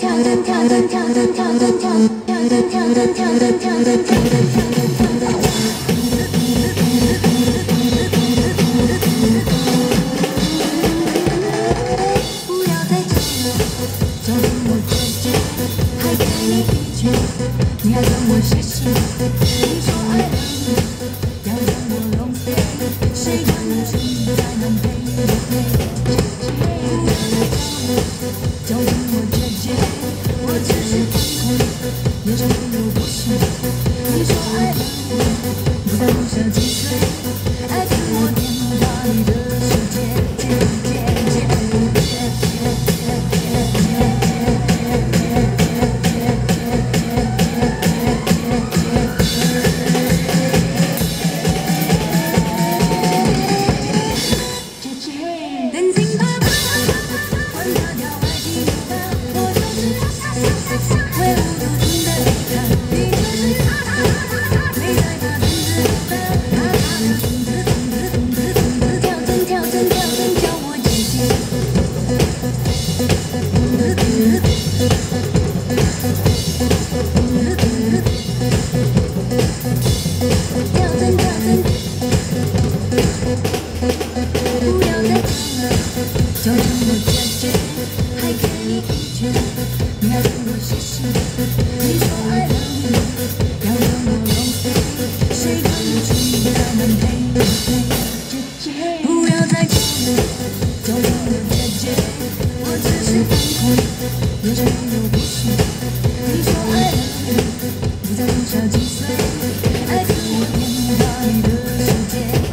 你要跟我学习，你说爱了，要让我浪费，谁让你存在难陪？就跟我姐姐，我只是疯狂，也没有不行。你说爱了，不在乎下几岁，爱跟我颠倒你的世界。就让我姐姐，还给你一拳，你还跟我学习。你说爱了你，要让我浪费，谁让你存在难陪？姐姐，不要再讲了，就让我姐姐，我只是疯狂，也没有不行。你说爱了你，不在乎下几岁，爱跟我颠倒你的世界。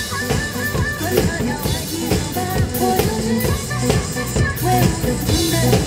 管他要爱几多吧，我就是为我的存在。